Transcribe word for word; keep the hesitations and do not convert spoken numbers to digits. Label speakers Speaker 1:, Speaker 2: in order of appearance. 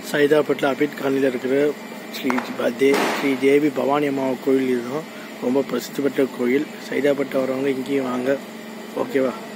Speaker 1: சைதாப்பேட்டில் அபீட் காலனியில் இருக்கிற ஸ்ரீ தே ஸ்ரீ தேவி பவானி அம்மா கோயில் இதுதான் ரொம்ப பிரசித்தி பெற்ற கோயில். சைதாப்பேட்டை வரவங்க இங்கேயும் வாங்க. ஓகேவா?